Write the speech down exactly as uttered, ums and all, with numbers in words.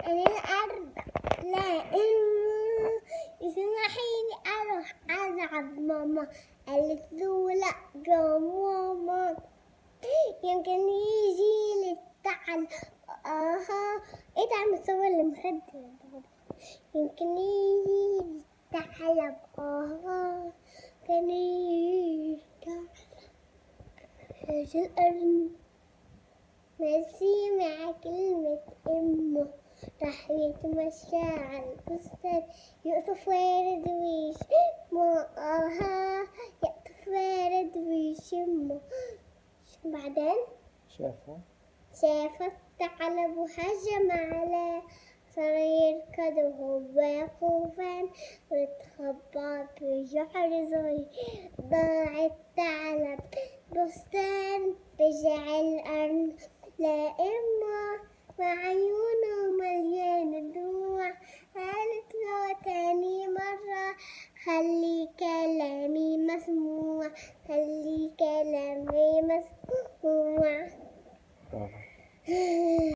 أنا الأرض لا إما اسمحي لي أروح ألعب. ماما قالت له لا يا ماما يمكن يجي لي الثعلب. آها إيه ده عم تصور المخدة يمكن يجي لي الثعلب. آها كان يجي الثعلب الأرض ماشي مع كلمة أمه راح يتمشى على البستان يقطف ورد ويشمه. آها يقطف ورد ويشمه. بعدين شافه شاف الثعلب وهجم عليه صار يركض وهو خوفان واتخبى بجحر صغير. ضاع الثعلب بستان رجع الأرض لا إما وعيونه مليانة دموع. قالت له تاني مرة خلي كلامي مسموع خلي كلامي مسموع.